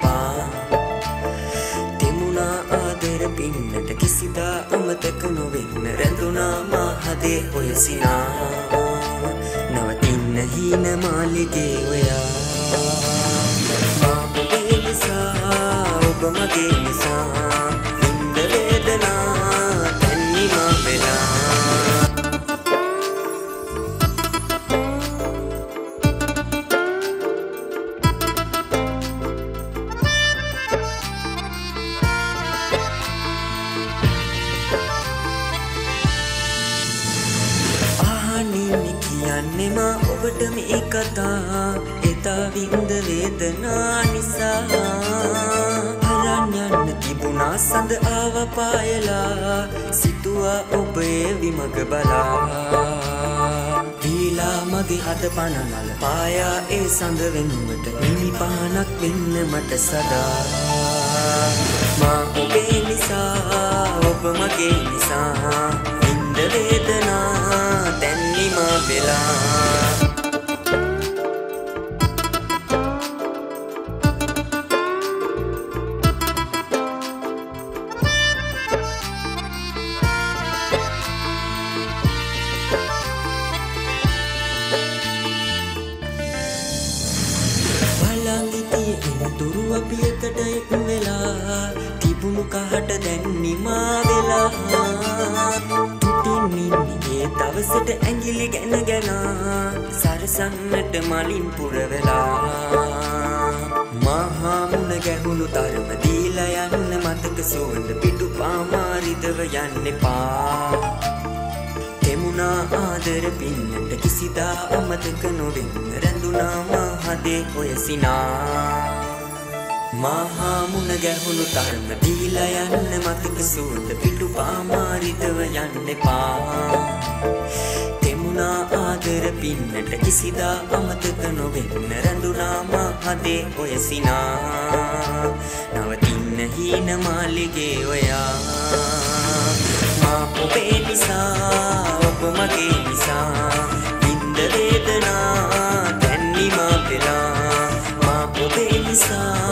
එපා තෙමුණා ආදර පින්නට කිසිදා අමතක නොවෙන්න රැඳුණා මා හදේ ඔය සිනා නවතින්න හීන මාලිගේ ඔයා මා ඔබේ නිසා ඔබ මගේ නිසා විඳ වේදනා තනියම වෙලා කියන්නෙමා ඔබට මේ කතා එදා විඳ වේදනා නිසා හරන් යන්න තිබුණා සඳ ආව පායලා සිතුවා ඔබේ විමග බලා දීලා මගේ හද පනනල පායා ඒ සඳ වෙනුවට මිනි පහනක් වෙන්න මට සදා මා ඔබේ නිසා ඔබ මගේ නිසා විඳ වේදනා තැන්නිම වෙලා බලංගිතිය එනතුරු අපි එකට එක් වෙලා තිබුණු කහට දැන් නිමා වෙලා ඒ දවසට ඇඟිලි ගැන ගැන සරසන්නට මලින් පුර වෙලා මහා මුණ ගැහුණු තරම දීලා යන්න මතක සුවඳ පිටු පාමාරිදව යන්න එපා තෙමුණා ආදර පින්නට කිසිදා අමතක නොවෙන්න රැඳුණා මා හදේ ඔය සිනා මහා මුණ ගැහුණු තරම දීලා යන්න මතක සුවඳ පිටු පාමාරිදව යන්න එපා තෙමුණා ආදර පින්නට කිසිදා අමතක නොවෙන්න රැඳුණා මා හදේ ඔය සිනා නවතින්න හීන මාලිගේ ඔයා මා ඔබේ නිසා ඔබ මගේ නිසා විඳ වේදනා තැන්නිම වෙලා මා ඔබේ නිසා